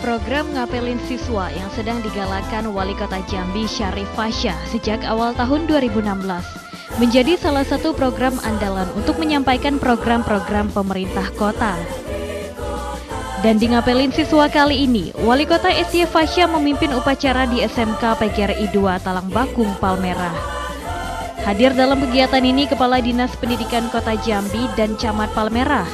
Program ngapelin siswa yang sedang digalakkan Wali Kota Jambi Syarif Fasya sejak awal tahun 2016 menjadi salah satu program andalan untuk menyampaikan program-program pemerintah kota. Dan di ngapelin siswa kali ini, Wali Kota SY Fasya memimpin upacara di SMK PGRI 2 Talang Bakung, Palmerah. Hadir dalam kegiatan ini Kepala Dinas Pendidikan Kota Jambi dan Camat Palmerah.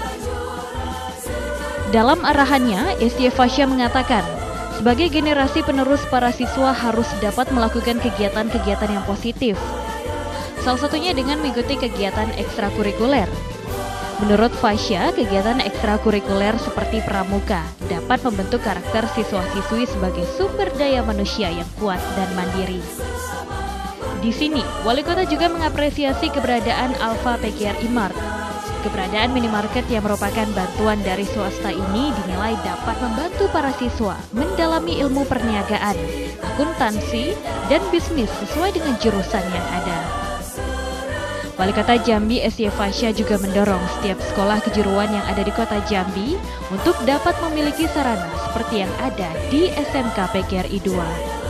Dalam arahannya, SY Fasya mengatakan, sebagai generasi penerus para siswa harus dapat melakukan kegiatan-kegiatan yang positif. Salah satunya dengan mengikuti kegiatan ekstrakurikuler. Menurut Fasya, kegiatan ekstrakurikuler seperti pramuka dapat membentuk karakter siswa-siswi sebagai sumber daya manusia yang kuat dan mandiri. Di sini, Wali Kota juga mengapresiasi keberadaan Alfa PGRI Mart. Keberadaan minimarket yang merupakan bantuan dari swasta ini dinilai dapat membantu para siswa mendalami ilmu perniagaan, akuntansi, dan bisnis sesuai dengan jurusan yang ada. Wali Kota Jambi SY Fasya juga mendorong setiap sekolah kejuruan yang ada di Kota Jambi untuk dapat memiliki sarana seperti yang ada di SMK PGRI 2.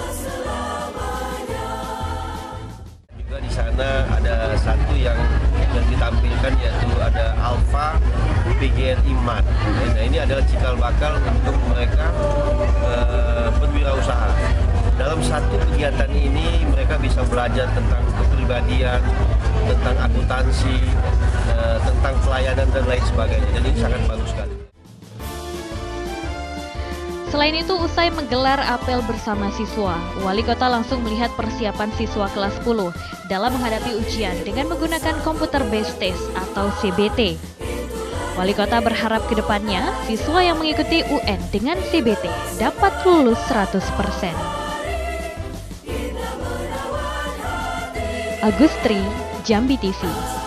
Juga di sana ada satu yang ditampilkan, yaitu ada Alfa PGRI Mart. Nah, ini adalah cikal bakal untuk mereka berwirausaha. Dalam satu kegiatan ini mereka bisa belajar tentang kepribadian, tentang akuntansi, tentang pelayanan dan lain sebagainya. Jadi ini sangat bagus sekali. Selain itu, usai menggelar apel bersama siswa, Wali Kota langsung melihat persiapan siswa kelas 10 dalam menghadapi ujian dengan menggunakan Computer Based Test atau CBT. Wali Kota berharap ke depannya, siswa yang mengikuti UN dengan CBT dapat lulus 100%. Agustri, Jambi TV.